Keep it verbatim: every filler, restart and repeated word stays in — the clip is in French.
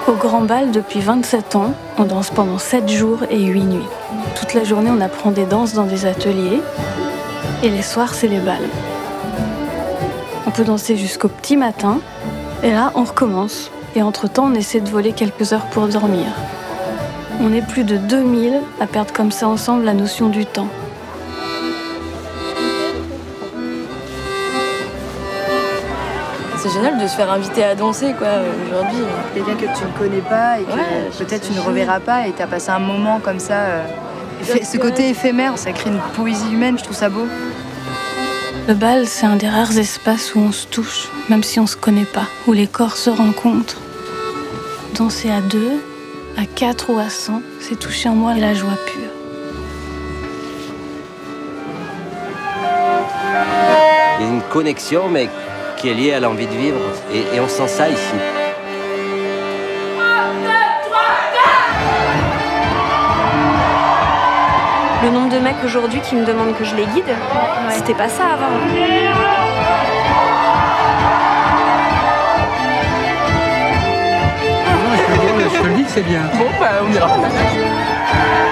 Au Grand Bal, depuis vingt-sept ans, on danse pendant sept jours et huit nuits. Toute la journée, on apprend des danses dans des ateliers. Et les soirs, c'est les bals. On peut danser jusqu'au petit matin. Et là, on recommence. Et entre-temps, on essaie de voler quelques heures pour dormir. On est plus de deux mille à perdre comme ça ensemble la notion du temps. C'est génial de se faire inviter à danser quoi aujourd'hui. Quelqu'un que tu ne connais pas et que ouais, peut-être tu ne reverras pas et tu as passé un moment comme ça. Euh, ce côté éphémère, ça crée une poésie humaine, je trouve ça beau. Le bal, c'est un des rares espaces où on se touche, même si on ne se connaît pas, où les corps se rencontrent. Danser à deux, à quatre ou à cent, c'est toucher en moi la joie pure. Il y a une connexion, mais qui est liée à l'envie de vivre, et, et on sent ça ici. Le nombre de mecs aujourd'hui qui me demandent que je les guide, ouais. C'était pas ça avant. Je te le dis que c'est bien. Bon, bah, on ira.